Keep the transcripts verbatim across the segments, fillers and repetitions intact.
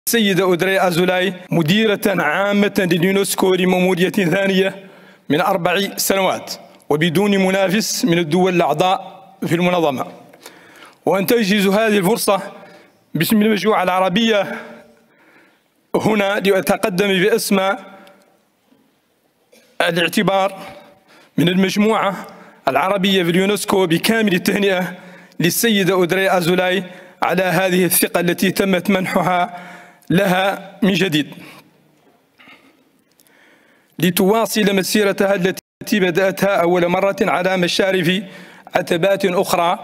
السيدة أودري أزولاي مديرة عامة لليونسكو لمأمورية ثانية من أربع سنوات وبدون منافس من الدول الأعضاء في المنظمة، وأن تجهز هذه الفرصة باسم المجموعة العربية هنا لأتقدم بأسمى الاعتبار من المجموعة العربية في اليونسكو بكامل التهنئة للسيدة أودري أزولاي على هذه الثقة التي تمت منحها لها من جديد لتواصل مسيرتها التي بدأتها أول مرة على مشارف عتبات أخرى.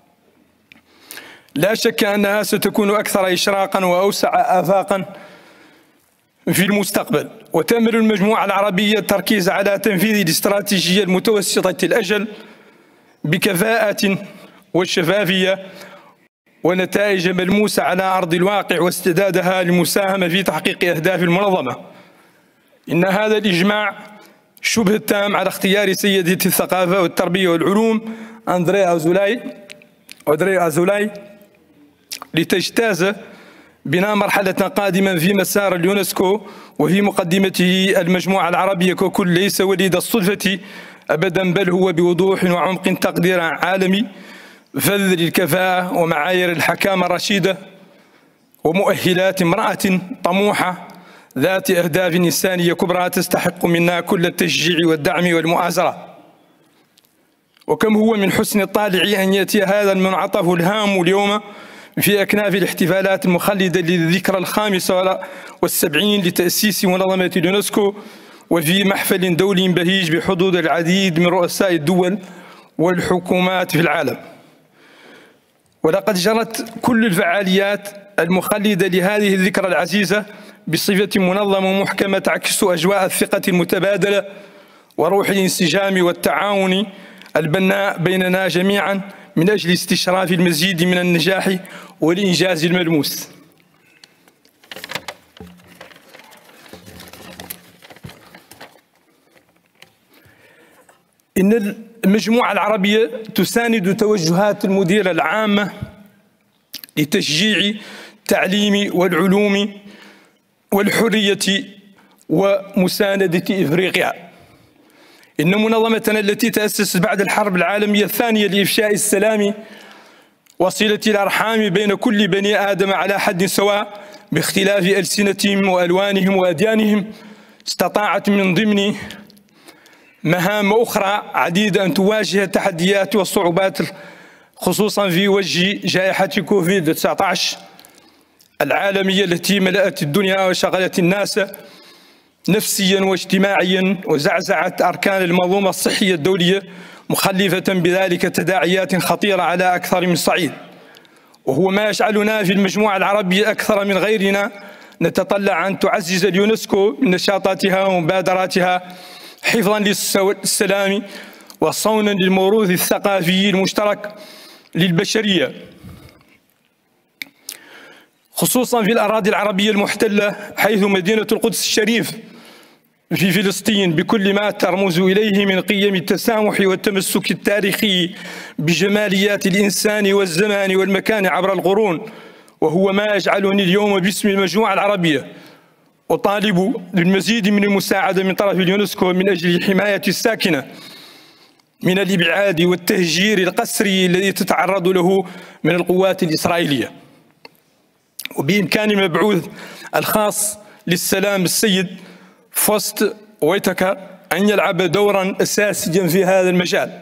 لا شك أنها ستكون أكثر إشراقا وأوسع آفاقا في المستقبل، وتأمل المجموعة العربية التركيز على تنفيذ الاستراتيجية المتوسطة الأجل بكفاءة والشفافية ونتائج ملموسة على أرض الواقع واستعدادها للمساهمة في تحقيق أهداف المنظمة. إن هذا الإجماع شبه التام على اختيار سيدة الثقافة والتربية والعلوم أندري أزولاي أودري أزولاي لتجتاز بناء مرحلة قادمة في مسار اليونسكو، وفي مقدمته المجموعة العربية ككل ليس وليد الصدفة أبدا، بل هو بوضوح وعمق تقدير عالمي فذ للكفاءة ومعايير الحكامة الرشيدة ومؤهلات امرأة طموحة ذات أهداف إنسانية كبرى تستحق منا كل التشجيع والدعم والمؤازرة. وكم هو من حسن الطالع أن يأتي هذا المنعطف الهام اليوم في أكناف الاحتفالات المخلدة للذكرى الخامسة والسبعين لتأسيس منظمة اليونسكو، وفي محفل دولي بهيج بحضور العديد من رؤساء الدول والحكومات في العالم. ولقد جرت كل الفعاليات المخلدة لهذه الذكرى العزيزة بصفة منظمة محكمة تعكس أجواء الثقة المتبادلة وروح الانسجام والتعاون البناء بيننا جميعا من أجل استشراف المزيد من النجاح والإنجاز الملموس. إن المجموعة العربية تساند توجهات المديرة العامة لتشجيع التعليم والعلوم والحرية ومساندة إفريقيا. إن منظمتنا التي تأسست بعد الحرب العالمية الثانية لإفشاء السلام وصلة الأرحام بين كل بني آدم على حد سواء باختلاف ألسنتهم وألوانهم وأديانهم، استطاعت من ضمن مهام أخرى عديدة أن تواجه التحديات والصعوبات، خصوصا في وجه جائحة كوفيد تسعة عشر العالمية التي ملأت الدنيا وشغلت الناس نفسيا واجتماعيا وزعزعت أركان المنظومة الصحية الدولية، مخلفة بذلك تداعيات خطيرة على أكثر من صعيد. وهو ما يجعلنا في المجموعة العربية أكثر من غيرنا نتطلع أن تعزز اليونسكو من نشاطاتها ومبادراتها حفظا للسلام وصونا للموروث الثقافي المشترك للبشرية، خصوصا في الأراضي العربية المحتلة، حيث مدينة القدس الشريف في فلسطين بكل ما ترمز إليه من قيم التسامح والتمسك التاريخي بجماليات الإنسان والزمان والمكان عبر القرون، وهو ما يجعلني اليوم باسم المجموعة العربية أطالب بالمزيد من المساعدة من طرف اليونسكو من أجل حماية الساكنة من الإبعاد والتهجير القسري الذي تتعرض له من القوات الإسرائيلية. وبإمكان المبعوث الخاص للسلام السيد فوست ويتكا أن يلعب دورا أساسيا في هذا المجال.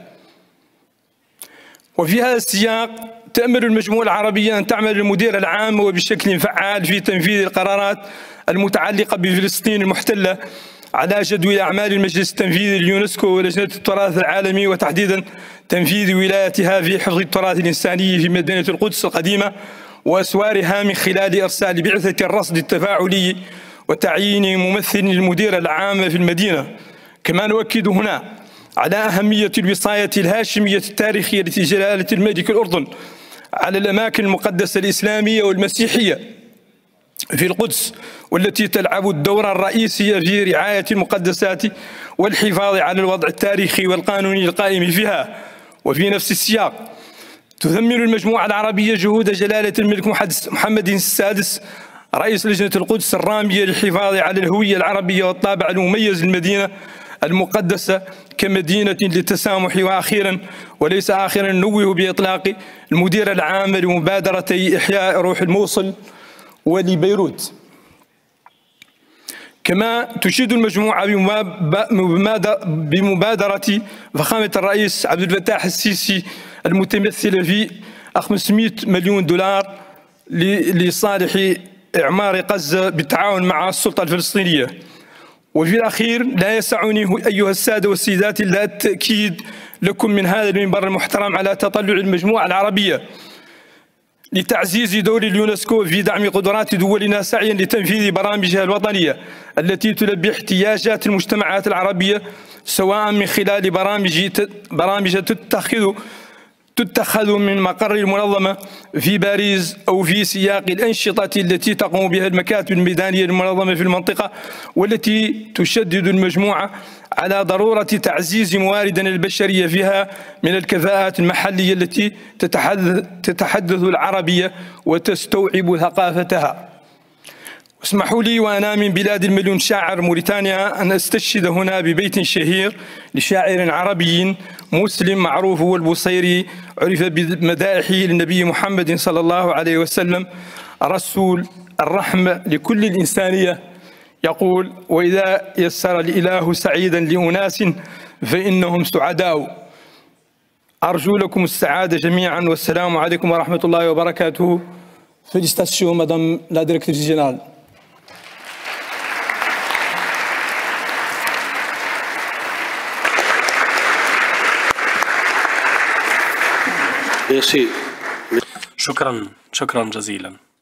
وفي هذا السياق تأمل المجموعة العربية أن تعمل المدير العام وبشكل فعال في تنفيذ القرارات المتعلقة بفلسطين المحتلة على جدول أعمال المجلس التنفيذي لليونسكو ولجنة التراث العالمي، وتحديدا تنفيذ ولايتها في حفظ التراث الإنساني في مدينة القدس القديمة وأسوارها من خلال إرسال بعثة الرصد التفاعلي وتعيين ممثل للمدير العام في المدينة. كما نؤكد هنا على أهمية الوصاية الهاشمية التاريخية لجلالة الملك الأردن على الأماكن المقدسة الإسلامية والمسيحية في القدس، والتي تلعب الدور الرئيسي في رعاية المقدسات والحفاظ على الوضع التاريخي والقانوني القائم فيها. وفي نفس السياق تثمن المجموعة العربية جهود جلالة الملك محمد السادس رئيس لجنة القدس الرامية للحفاظ على الهوية العربية والطابع المميز للمدينة المقدسة كمدينة للتسامح. وأخيرا وليس آخرا نوه بإطلاق المدير العام لمبادرتي إحياء روح الموصل ولبيروت. كما تشيد المجموعة بمبادرة فخامة الرئيس عبد الفتاح السيسي المتمثلة في خمسمئة مليون دولار لصالح إعمار غزة بالتعاون مع السلطة الفلسطينية. وفي الأخير لا يسعني أيها السادة والسيدات إلا التأكيد لكم من هذا المنبر المحترم على تطلع المجموعة العربية لتعزيز دور اليونسكو في دعم قدرات دولنا سعيا لتنفيذ برامجها الوطنية التي تلبي احتياجات المجتمعات العربية، سواء من خلال برامج برامج تتخذ تتخذ من مقر المنظمة في باريس أو في سياق الأنشطة التي تقوم بها المكاتب الميدانية للمنظمة في المنطقة، والتي تشدد المجموعة على ضرورة تعزيز مواردنا البشرية فيها من الكفاءات المحلية التي تتحدث, تتحدث العربية وتستوعب ثقافتها. اسمحوا لي وأنا من بلاد المليون شاعر موريتانيا أن أستشهد هنا ببيت شهير لشاعر عربي مسلم معروف هو البصيري، عرف بمدائحه للنبي محمد صلى الله عليه وسلم رسول الرحمة لكل الإنسانية، يقول: وإذا يسر الإله سعيدا لأناس فإنهم سعداء. أرجو لكم السعادة جميعا، والسلام عليكم ورحمة الله وبركاته. Félicitations Madame la Directrice Générale. شكرا شكرا جزيلا.